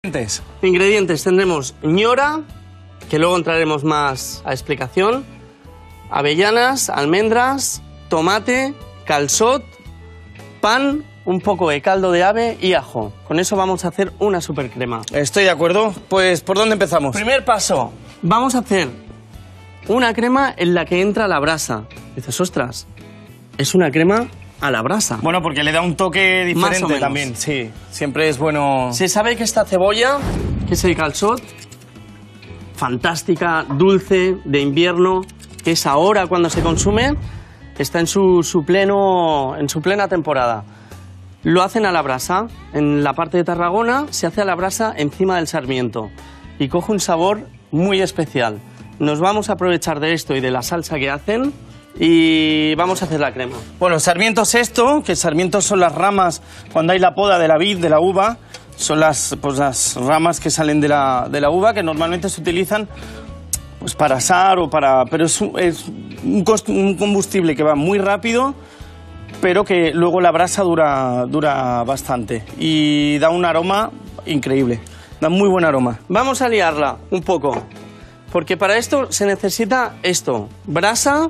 Ingredientes tendremos ñora, que luego entraremos más a explicación, avellanas, almendras, tomate, calçot, pan, un poco de caldo de ave y ajo. Con eso vamos a hacer una super crema. Estoy de acuerdo. Pues, ¿por dónde empezamos? Primer paso, vamos a hacer una crema en la que entra la brasa. Dices, ostras, es una crema a la brasa. Bueno, porque le da un toque diferente también. Sí, siempre es bueno. Se sabe que esta cebolla, que es el calçot, fantástica, dulce, de invierno, que es ahora cuando se consume, está en su plena temporada. Lo hacen a la brasa. En la parte de Tarragona se hace a la brasa encima del sarmiento y coge un sabor muy especial. Nos vamos a aprovechar de esto y de la salsa que hacen y vamos a hacer la crema. Bueno, sarmiento es esto, que sarmientos son las ramas, cuando hay la poda de la vid, de la uva, son las ramas que salen de la uva, que normalmente se utilizan pues para asar o para... Pero es un combustible que va muy rápido, pero que luego la brasa dura bastante y da un aroma increíble, da muy buen aroma. Vamos a liarla un poco, porque para esto se necesita esto, brasa.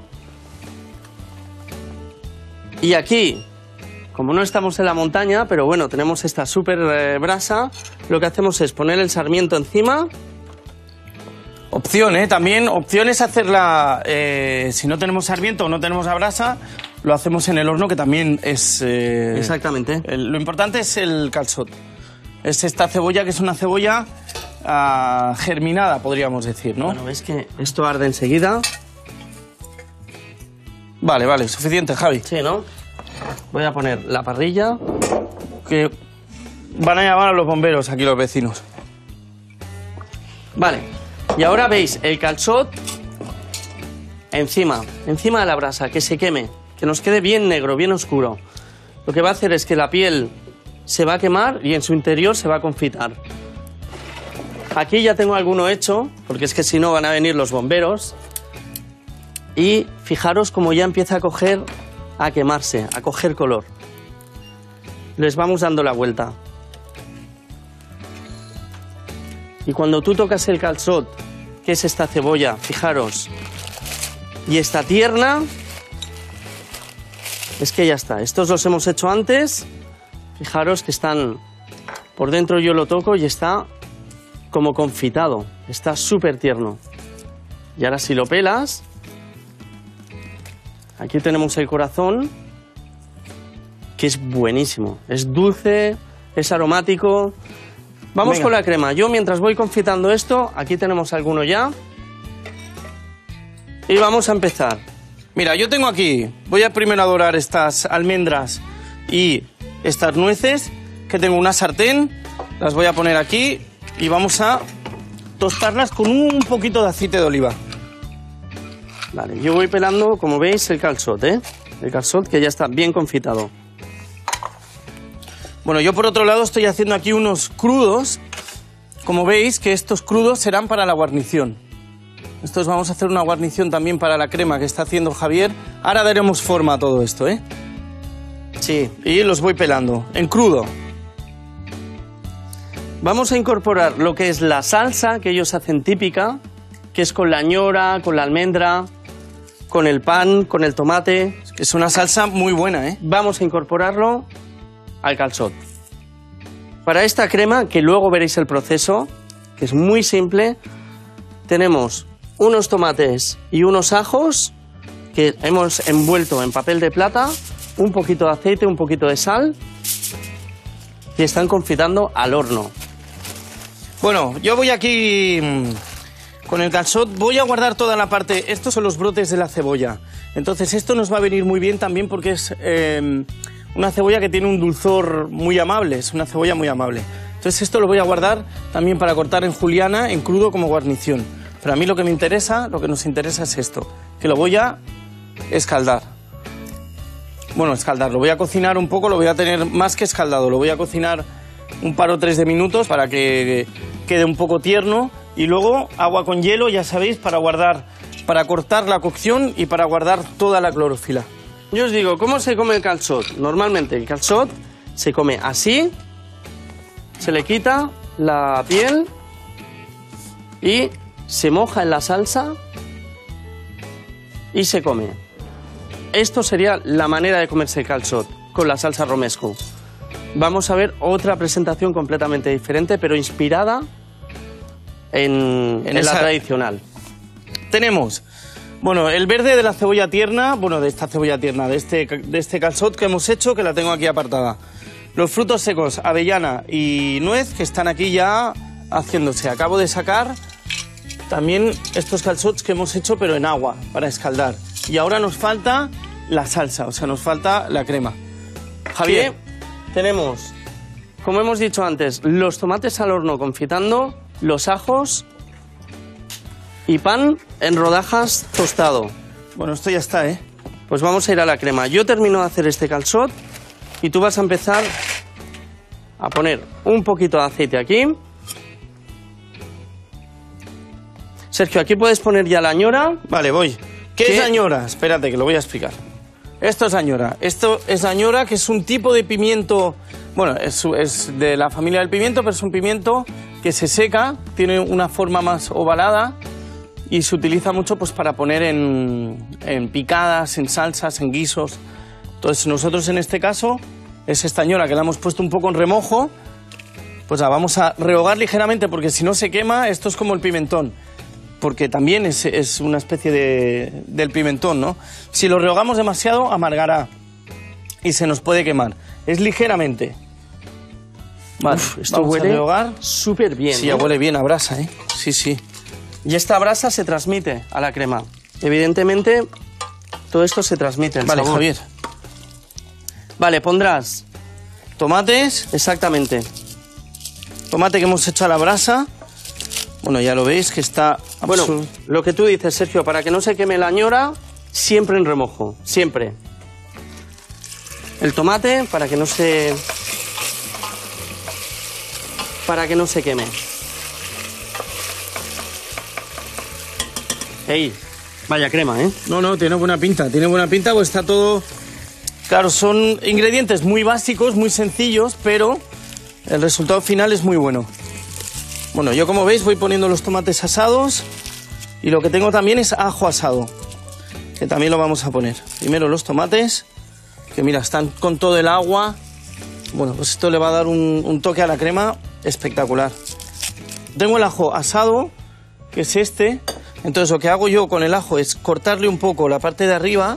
Y aquí, como no estamos en la montaña, pero bueno, tenemos esta súper brasa, lo que hacemos es poner el sarmiento encima. Opción, también, opción es hacerla, si no tenemos sarmiento o no tenemos la brasa, lo hacemos en el horno, que también es... Exactamente. Lo importante es el calçot. Es esta cebolla, que es una cebolla germinada, podríamos decir, ¿no? Bueno, ves que esto arde enseguida. Vale, suficiente, Javi. Sí, ¿no? Voy a poner la parrilla. Que van a llamar a los bomberos aquí los vecinos. Vale, y ahora veis el calçot encima de la brasa, que se queme, que nos quede bien negro, bien oscuro. Lo que va a hacer es que la piel se va a quemar y en su interior se va a confitar. Aquí ya tengo alguno hecho, porque es que si no van a venir los bomberos. Y fijaros cómo ya empieza a quemarse, a coger color. Les vamos dando la vuelta. Y cuando tú tocas el calçot, que es esta cebolla, fijaros, y está tierna, es que ya está. Estos los hemos hecho antes. Fijaros que están por dentro, yo lo toco y está como confitado. Está súper tierno. Y ahora si lo pelas... Aquí tenemos el corazón, que es buenísimo. Es dulce, es aromático. Vamos con la crema. Yo, mientras voy confitando esto, aquí tenemos alguno ya. Y vamos a empezar. Mira, yo tengo aquí, voy a primero dorar estas almendras y estas nueces, que tengo una sartén, las voy a poner aquí y vamos a tostarlas con un poquito de aceite de oliva. Vale, yo voy pelando, como veis, el calçot, El calçot que ya está bien confitado. Bueno, yo por otro lado estoy haciendo aquí unos crudos. Como veis, que estos crudos serán para la guarnición. Estos vamos a hacer una guarnición también para la crema que está haciendo Javier. Ahora daremos forma a todo esto, Sí, y los voy pelando, en crudo. Vamos a incorporar lo que es la salsa que ellos hacen típica, que es con la ñora, con la almendra, con el pan, con el tomate. Es una salsa muy buena, Vamos a incorporarlo al calçot. Para esta crema, que luego veréis el proceso, que es muy simple, tenemos unos tomates y unos ajos que hemos envuelto en papel de plata, un poquito de aceite, un poquito de sal y están confitando al horno. Bueno, yo voy aquí... Con el calçot voy a guardar toda la parte... Estos son los brotes de la cebolla. Entonces esto nos va a venir muy bien también porque es una cebolla que tiene un dulzor muy amable. Es una cebolla muy amable. Entonces esto lo voy a guardar también para cortar en juliana, en crudo, como guarnición. Pero a mí lo que nos interesa es esto. Que lo voy a escaldar. Bueno, escaldar. Lo voy a cocinar un poco, lo voy a tener más que escaldado. Lo voy a cocinar un par o tres de minutos para que quede un poco tierno. Y luego agua con hielo, ya sabéis, para cortar la cocción y para guardar toda la clorofila. Yo os digo, ¿cómo se come el calçot? Normalmente el calçot se come así, se le quita la piel y se moja en la salsa y se come. Esto sería la manera de comerse el calçot, con la salsa romesco. Vamos a ver otra presentación completamente diferente, pero inspirada en la tradicional. Tenemos, bueno, el verde de la cebolla tierna, bueno, de esta cebolla tierna, de este calçot que hemos hecho, que la tengo aquí apartada. Los frutos secos, avellana y nuez, que están aquí ya haciéndose. Acabo de sacar también estos calçots que hemos hecho, pero en agua, para escaldar. Y ahora nos falta la salsa, o sea, nos falta la crema. Javier, tenemos, como hemos dicho antes, los tomates al horno confitando, los ajos y pan en rodajas tostado. Bueno, esto ya está, ¿eh? Pues vamos a ir a la crema. Yo termino de hacer este calçot y tú vas a empezar a poner un poquito de aceite aquí. Sergio, aquí puedes poner ya la añora. Vale, voy. ¿Qué es añora? Espérate, que lo voy a explicar. Esto es añora. Esto es añora, que es un tipo de pimiento. Bueno, es de la familia del pimiento, pero es un pimiento que se seca, tiene una forma más ovalada y se utiliza mucho pues para poner en picadas, en salsas, en guisos. Entonces nosotros en este caso es esta añora que la hemos puesto un poco en remojo, pues la vamos a rehogar ligeramente porque si no se quema. Esto es como el pimentón, porque también es una especie del pimentón, ¿no? Si lo rehogamos demasiado amargará y se nos puede quemar. Es ligeramente. Vale, esto huele súper bien. Sí, ya huele bien a brasa, ¿eh? Sí, sí. Y esta brasa se transmite a la crema. Evidentemente, todo esto se transmite, el vale, sabor. Javier. Vale, pondrás tomates. Exactamente. Tomate que hemos hecho a la brasa. Bueno, ya lo veis que está... Bueno, lo que tú dices, Sergio, para que no se queme la ñora, siempre en remojo, siempre. El tomate para que no se queme. ¡Ey! Vaya crema, ¿eh? No, tiene buena pinta, pues está todo... Claro, son ingredientes muy básicos, muy sencillos, pero el resultado final es muy bueno. Bueno, yo como veis voy poniendo los tomates asados y lo que tengo también es ajo asado, que también lo vamos a poner. Primero los tomates, que mira, están con todo el agua. Bueno, pues esto le va a dar un toque a la crema espectacular. Tengo el ajo asado, que es este. Entonces lo que hago yo con el ajo es cortarle un poco la parte de arriba.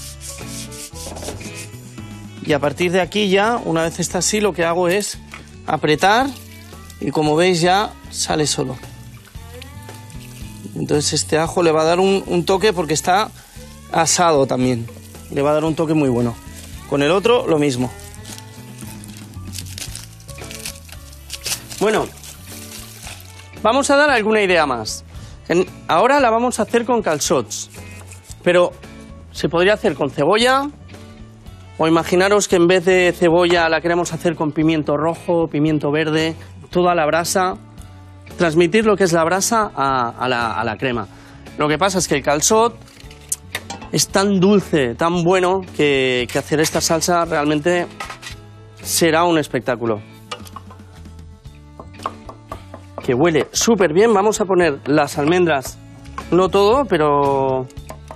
Y a partir de aquí ya, una vez está así, lo que hago es apretar y como veis ya sale solo. Entonces este ajo le va a dar un toque porque está asado también. Le va a dar un toque muy bueno. Con el otro lo mismo. Bueno, vamos a dar alguna idea más. Ahora la vamos a hacer con calçots, pero se podría hacer con cebolla, o imaginaros que en vez de cebolla la queremos hacer con pimiento rojo, pimiento verde, toda la brasa, transmitir lo que es la brasa a la crema. Lo que pasa es que el calçot es tan dulce, tan bueno, que hacer esta salsa realmente será un espectáculo. Que huele súper bien. Vamos a poner las almendras, no todo, pero...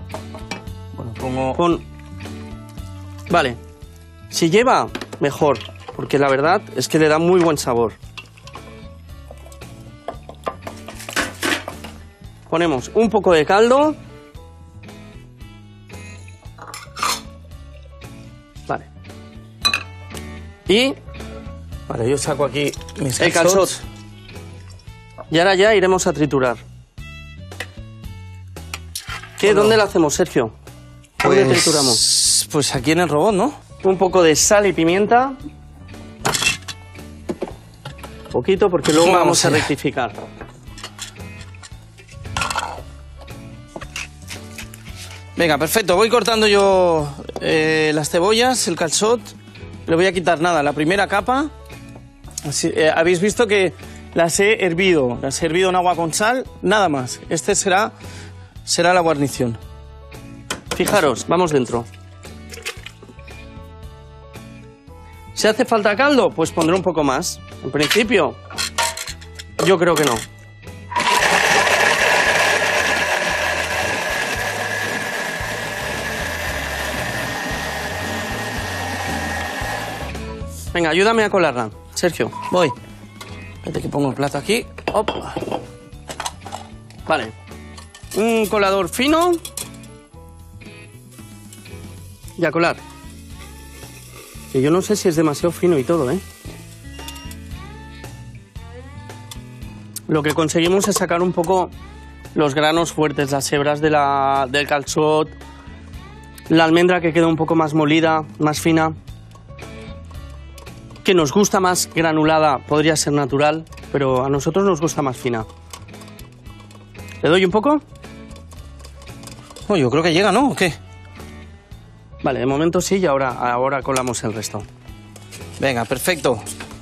Bueno, Vale, si lleva, mejor, porque la verdad es que le da muy buen sabor. Ponemos un poco de caldo. Vale. Y... Vale, yo saco aquí mis el calçot. Y ahora ya iremos a triturar. ¿Dónde lo hacemos, Sergio? ¿Dónde trituramos? Pues aquí en el robot, ¿no? Un poco de sal y pimienta. Poquito, porque luego vamos a rectificar. Venga, perfecto. Voy cortando yo las cebollas, el calçot. Le voy a quitar nada, la primera capa. Así, habéis visto que las he hervido en agua con sal, nada más. Este será la guarnición. Fijaros, vamos dentro. Si hace falta caldo, pues pondré un poco más. En principio, Yo creo que no. Venga, ayúdame a colarla, Sergio. Voy. Espérate que pongo el plato aquí. Hop. Vale. Un colador fino. Y a colar. Que yo no sé si es demasiado fino y todo, ¿eh? Lo que conseguimos es sacar un poco los granos fuertes, las hebras del calçot, la almendra que queda un poco más molida, más fina, que nos gusta más granulada, podría ser natural, pero a nosotros nos gusta más fina. ¿Le doy un poco? Oh, yo creo que llega, ¿no? ¿O qué? Vale, de momento sí y ahora colamos el resto. Venga, perfecto.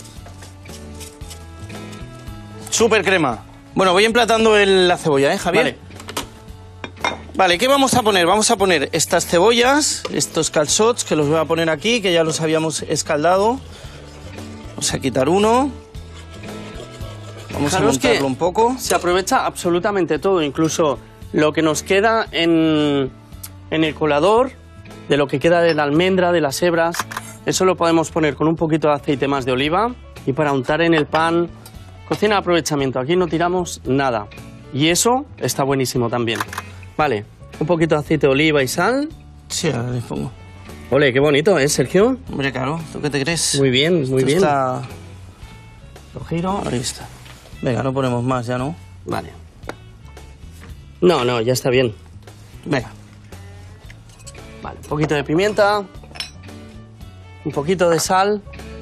Súper crema. Bueno, voy emplatando la cebolla, ¿eh, Javier? Vale. Vale, ¿qué vamos a poner? Vamos a poner estas cebollas, estos calçots, que los voy a poner aquí, que ya los habíamos escaldado. Vamos a quitar uno. Vamos a montarlo un poco. Se aprovecha absolutamente todo, incluso lo que nos queda en el colador, de lo que queda de la almendra, de las hebras. Eso lo podemos poner con un poquito de aceite más de oliva y para untar en el pan. Cocina de aprovechamiento, aquí no tiramos nada. Y eso está buenísimo también. Vale, un poquito de aceite de oliva y sal. Sí, ahora le pongo. Ole, qué bonito, ¿eh, Sergio? Hombre, claro, ¿tú qué te crees? Muy bien, muy bien. Está... Lo giro, ahí está. Venga, no ponemos más ya, ¿no? Vale. No, ya está bien. Venga. Vale, un poquito de pimienta. Un poquito de sal.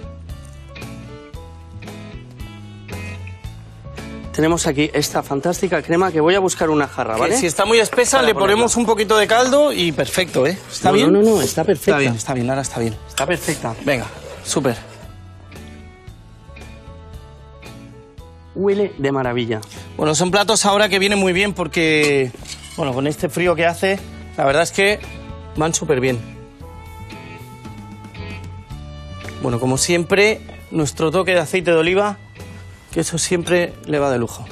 Tenemos aquí esta fantástica crema que voy a buscar una jarra, ¿vale? Que si está muy espesa Para le ponemos un poquito de caldo y perfecto, ¿eh? ¿Está bien? No, está perfecta. Está bien, ahora está bien. Está perfecta. Venga, súper. Huele de maravilla. Bueno, son platos ahora que vienen muy bien porque, bueno, con este frío que hace, la verdad es que van súper bien. Bueno, como siempre, nuestro toque de aceite de oliva, que eso siempre le va de lujo.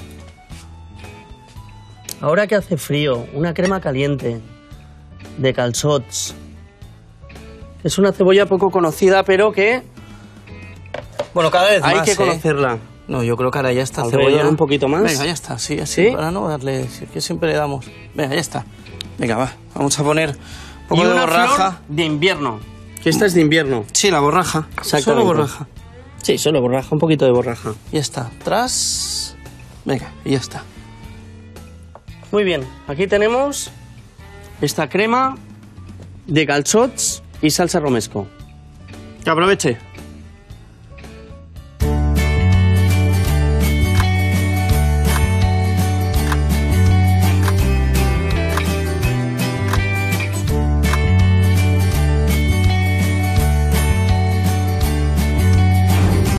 Ahora que hace frío, una crema caliente de calçots. Es una cebolla poco conocida, pero que Bueno, cada vez hay más, que conocerla. No, yo creo que ahora ya está Alrededor cebolla. un poquito más. Venga, ya está, sí, así, ¿Sí? para no darle... Si es que siempre le damos... Venga, ya está. Venga, va, vamos a poner un poco Y de una borraja. flor de invierno. Que esta es de invierno. Sí, la borraja. Exactamente. Solo borraja. Sí, solo borraja, un poquito de borraja. Ya está. Tras. Venga, y ya está. Muy bien, aquí tenemos esta crema de calçots y salsa romesco. Que aproveche.